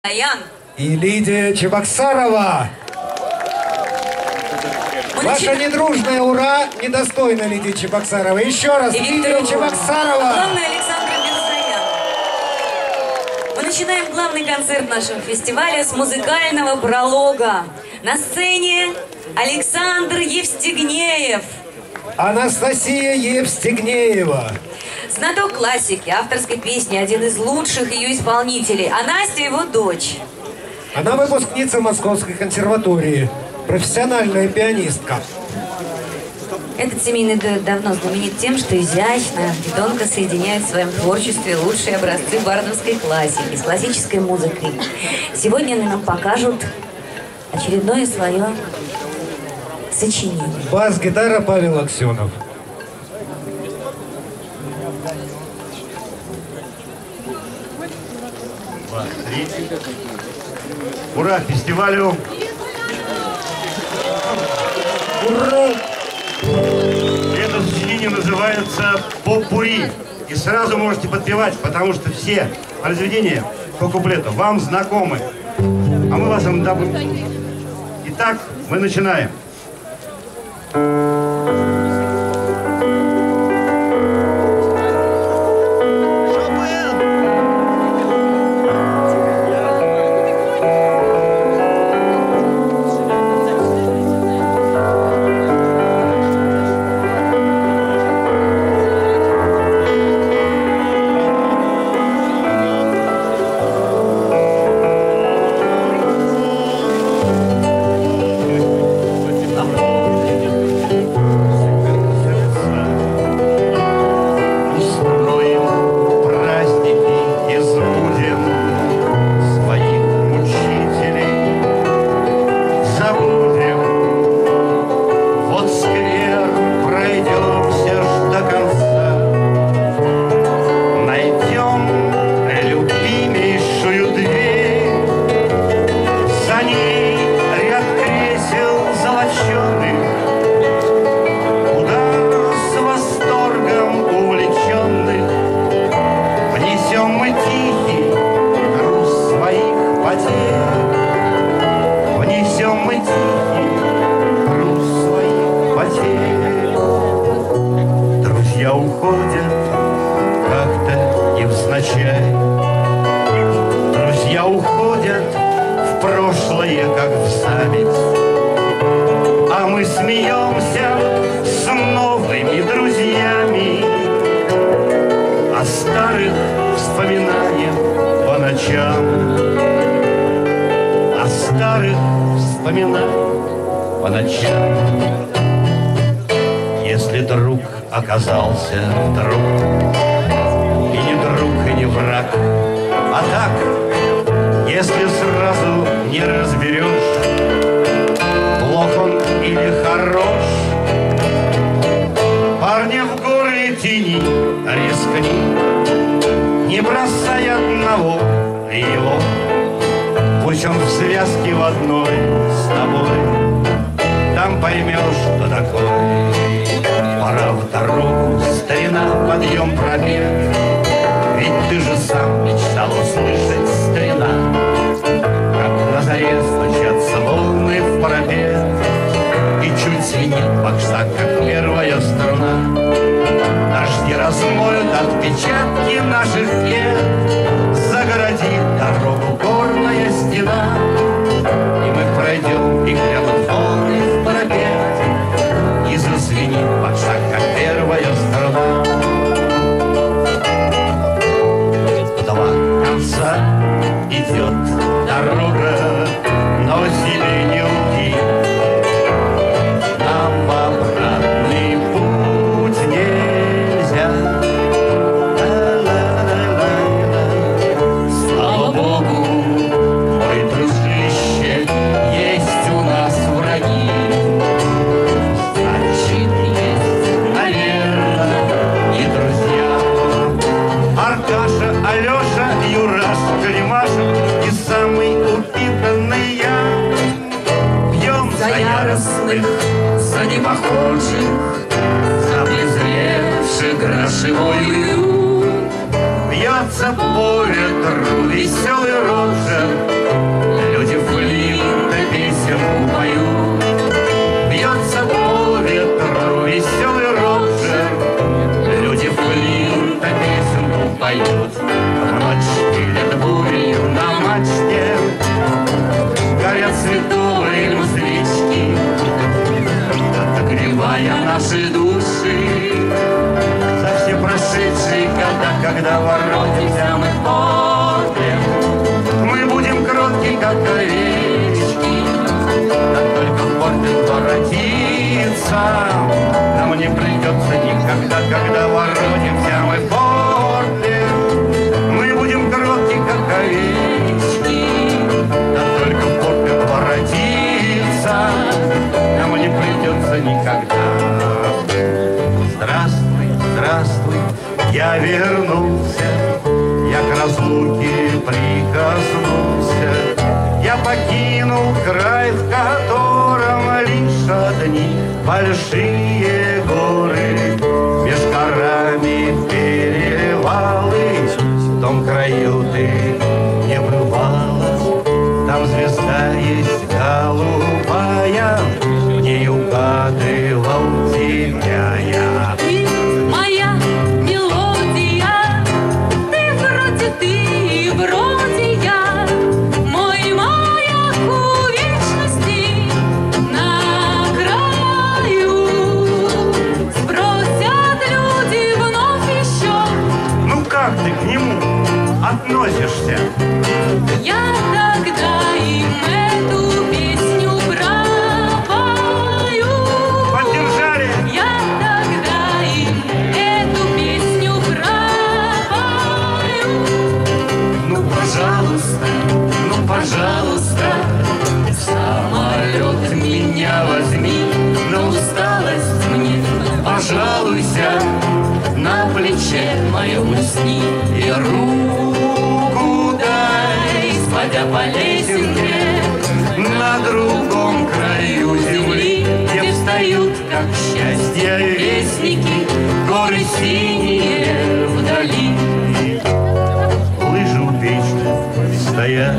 Аян и Лидия Чебоксарова. Ваша недружная ура недостойна Лидии Чебоксаровой. Еще раз, Лидия Чебоксарова. Главный Александр Мирзоян. Мы начинаем главный концерт нашего фестиваля с музыкального пролога. На сцене Александр Евстигнеев. Анастасия Евстигнеева. Знаток классики, авторской песни, один из лучших ее исполнителей. А Настя его дочь. Она выпускница Московской консерватории, профессиональная пианистка. Этот семейный дуэт давно знаменит тем, что изящно и тонко соединяет в своем творчестве лучшие образцы бардовской классики с классической музыкой. Сегодня они нам покажут очередное свое сочинение. Бас-гитара Павел Аксенов. Ура фестивалю! Ура! Это сочинение называется «Поппури». И сразу можете подпевать, потому что все произведения по куплету вам знакомы. А мы вас им добавим. Итак, мы начинаем. Друзья уходят в прошлое, как в саммит, а мы смеемся с новыми друзьями, о старых вспоминаниях по ночам, о старых вспоминаниях по ночам. Если друг оказался вдруг и не друг, и не враг, а так, если сразу не разберешь, плох он или хорош, парня в горы тени рискни, не бросай одного его, пусть он в связке в одной с тобой, там поймешь, что такое. Пора в дорогу, старина, подъем, пробег, ведь ты же сам мечтал услышать, старина, как на заре стучатся волны в парапет, и чуть звенит бакштаг, как первая струна. Дожди размоют отпечатки наших лет, загородит дорогу горная стена, и мы пройдем, и грянут волны в парапет, и зазвенит бакштаг, как первая струна. Идет дорога, но себе не лги, нам в обратный путь нельзя. край, в котором лишь одни большие горы, меж горами перевалы. В том краю ты не бывала, там звезда есть голубая, в ней угадывал тебя я. Ты моя мелодия, ты вроде я, мой маяк у вечности на краю. Спросят люди вновь еще, Ну как ты к нему относишься? я тогда им эту песню пропою. Поддержали? Я тогда им эту песню пропою. Ну, пожалуйста, в самолет меня возьми, на усталость мне пожалуйся, на плече моем усни и руку дай, сходя по лесенке на другом краю земли, где встают, как счастье, вестники, горы синие вдали. лыжи у печки стоят,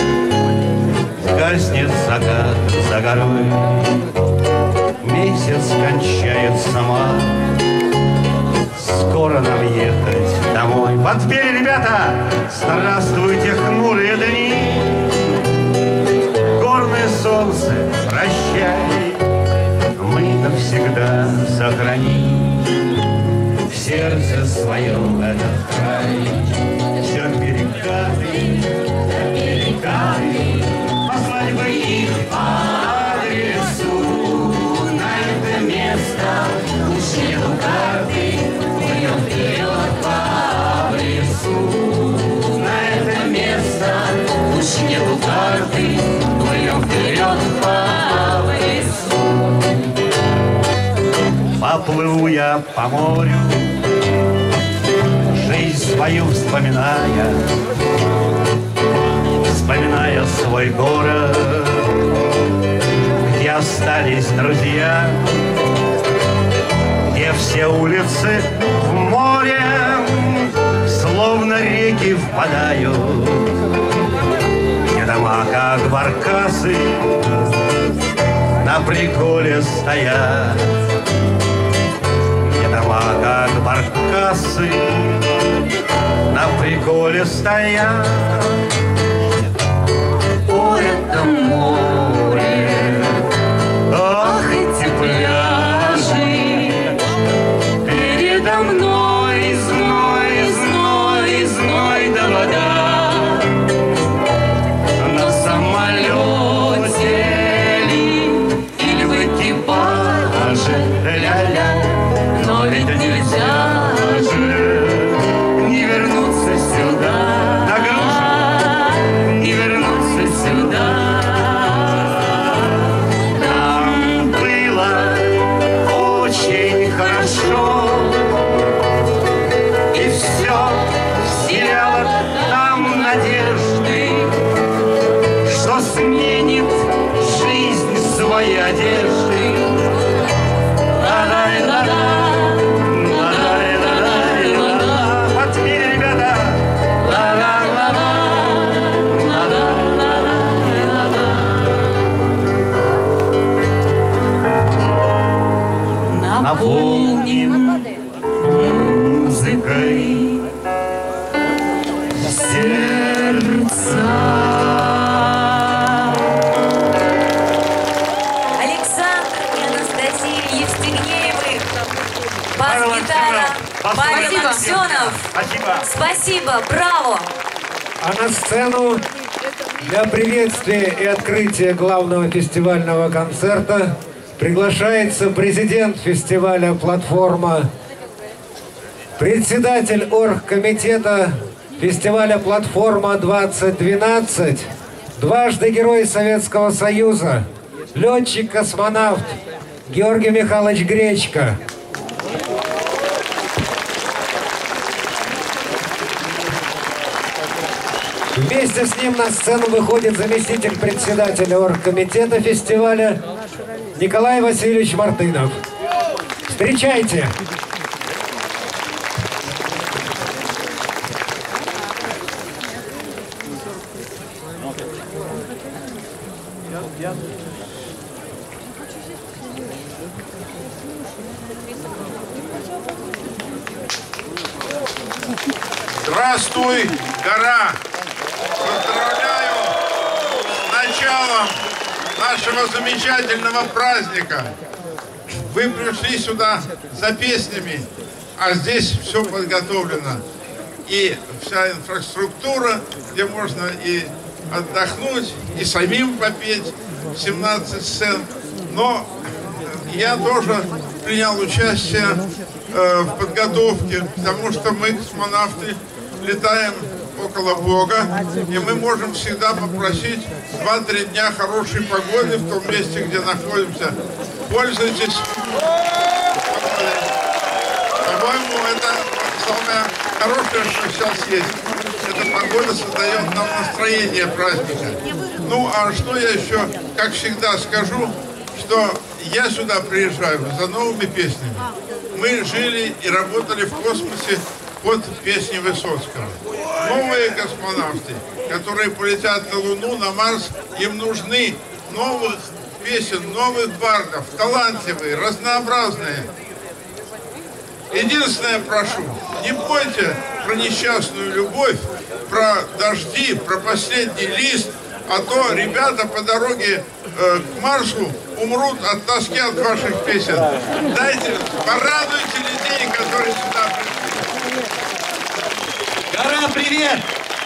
гаснет закат за горой, месяц кончается май, скоро нам ехать домой. Подпели, ребята! Здравствуйте, хмурые дни! Горное солнце, прощай, мы навсегда сохраним в сердце своем этот край. Все перекаты, послать бы их по адресу на это место. Уж нету карты, плывем вперед по адресу на это место. Уж нету карты, плывем вперед по адресу. Поплыву я по морю, жизнь свою вспоминая, вспоминая свой город, где остались друзья, где все улицы в море, словно реки впадают, где дома, как баркасы, на приколе стоят, где дома, как баркасы, на приколе стоят. О, это море, ах, эти пляжи, передо мной зной, зной, зной да вода. На самолете или в экипаже, ля-ля, но ведь нельзя же не вернуться сюда, не вернуться сюда. Там было очень хорошо, и все вселяло там надежды, что сменит жизнь свои одежды. Ладай, ладай, ладай, ладай, ладай. Подпели, ребята! Ладай, ладай, ладай, ладай. Наполним музыкой сердца. Александр и Анастасия Евстигнеевы, бас-гитара, Павел Аксенов. Спасибо. Спасибо, браво! А на сцену для приветствия и открытия главного фестивального концерта приглашается президент фестиваля «Платформа», председатель оргкомитета фестиваля «Платформа-2012», дважды Герой Советского Союза, летчик-космонавт Георгий Михайлович Гречко. Вместе с ним на сцену выходит заместитель председателя оргкомитета фестиваля Николай Васильевич Мартынов. Встречайте! Здравствуй, гора! Поздравляю с началом нашего замечательного праздника. Вы пришли сюда за песнями, а здесь все подготовлено. И вся инфраструктура, где можно и отдохнуть, и самим попеть 17 сцен. Но я тоже принял участие в подготовке, потому что мы, космонавты, летаем около Бога, и мы можем всегда попросить 2-3 дня хорошей погоды в том месте, где находимся. Пользуйтесь. По-моему, это самое хорошее, что сейчас есть. Эта погода создает нам настроение праздника. Ну, а что я еще, как всегда, скажу, что я сюда приезжаю за новыми песнями. Мы жили и работали в космосе под песни Высоцкого. Новые космонавты, которые полетят на Луну, на Марс, им нужны новых песен, новых бардов, талантливые, разнообразные. Единственное прошу, не пойте про несчастную любовь, про дожди, про последний лист, а то ребята по дороге к Марсу умрут от тоски от ваших песен. Дайте, порадуйте людей, которые сюда пришли. Гора, привет!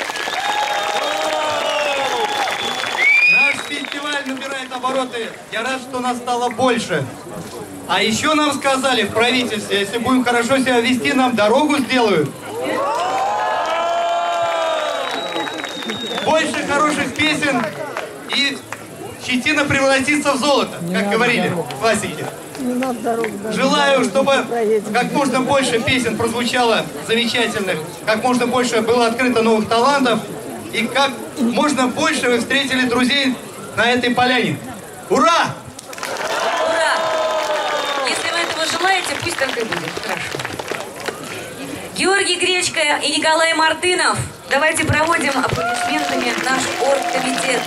Наш фестиваль набирает обороты. Я рад, что нас стало больше. А еще нам сказали в правительстве, если будем хорошо себя вести, нам дорогу сделают. Больше хороших песен, и щетина превратится в золото, как говорили классики. Желаю, чтобы как можно больше песен прозвучало замечательных, как можно больше было открыто новых талантов, и как можно больше вы встретили друзей на этой поляне. Ура! Ура! Если вы этого желаете, пусть так и будет. Хорошо. Георгий Гречко и Николай Мартынов. Давайте проводим аплодисментами наш оргкомитет.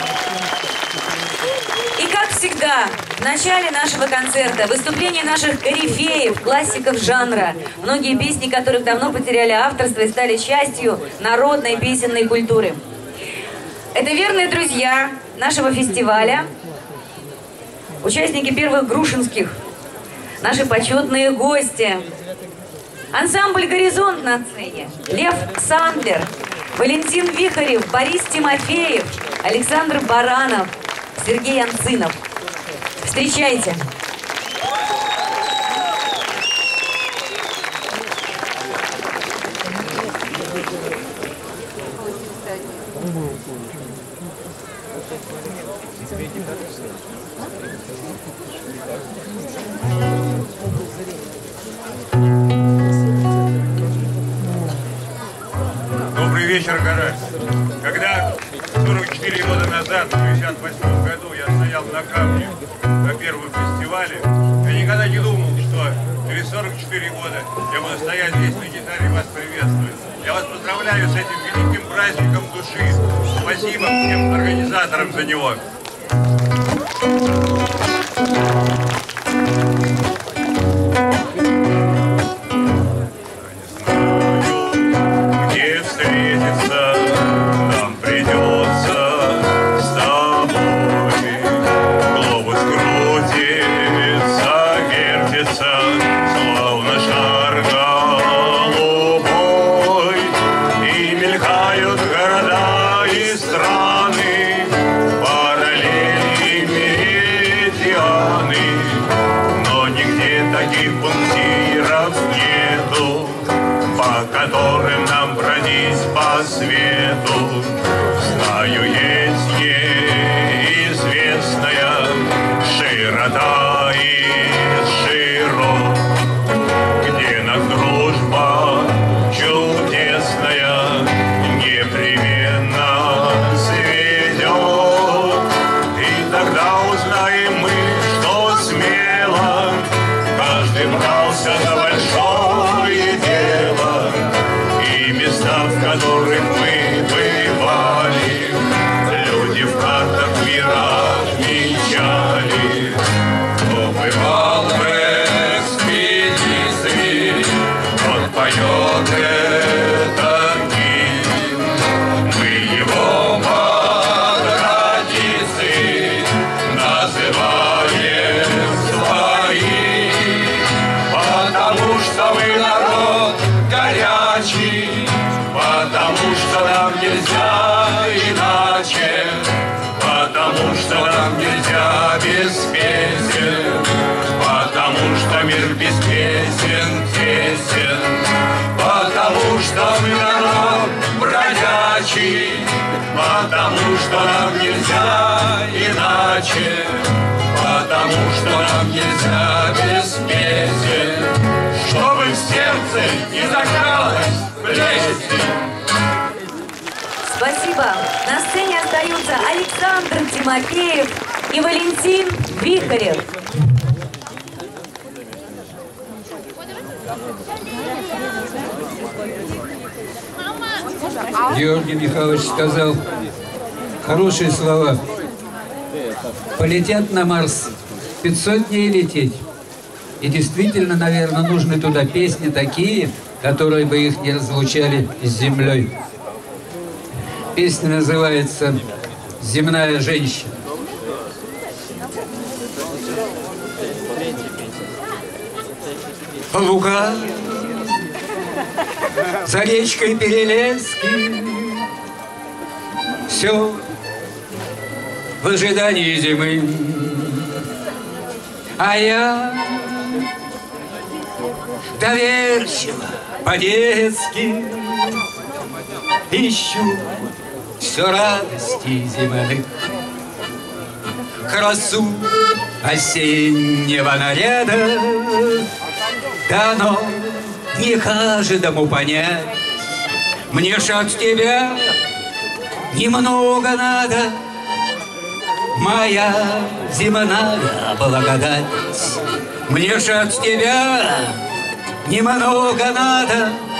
И как всегда, в начале нашего концерта выступление наших корифеев, классиков жанра, многие песни которых давно потеряли авторство и стали частью народной песенной культуры. Это верные друзья нашего фестиваля, участники первых грушинских, наши почетные гости. Ансамбль «Горизонт» на сцене. Лев Сандлер, Валентин Вихарев, Борис Тимофеев, Александр Баранов, Сергей Анцинов. Встречайте! Добрый вечер, гора. Когда 44 года назад, в 1968 году, я стоял на камне на первом фестивале, я никогда не думал, что через 44 года я буду стоять здесь на гитаре и вас приветствовать. Я вас поздравляю с этим великим праздником души. Спасибо всем организаторам за него. Где встретиться нам придется с тобой. Глобус крутится, вертится, словно шар голубой. И мелькают города и страны, параллели меридианы. Потому что нам нельзя без песен, потому что мир без песен тесен, потому что мы народ бродячий, потому что нам нельзя иначе, потому что нам нельзя без песен, чтобы в сердце не закралась плесень. Спасибо. На сцене остаются Александр Тимофеев и Валентин Вихарев. Георгий Михайлович сказал хорошие слова. Полетят на Марс, 500 дней лететь. И действительно, наверное, нужны туда песни такие, которые бы их не разлучали с землей. Песня называется «Земная женщина». Луга за речкой Перелески, все в ожидании зимы, а я доверчиво по-детски ищу все радости зимы, красу осеннего наряда дано не каждому понять. Мне ж от тебя немного надо, моя земная благодать. Мне ж от тебя немного надо,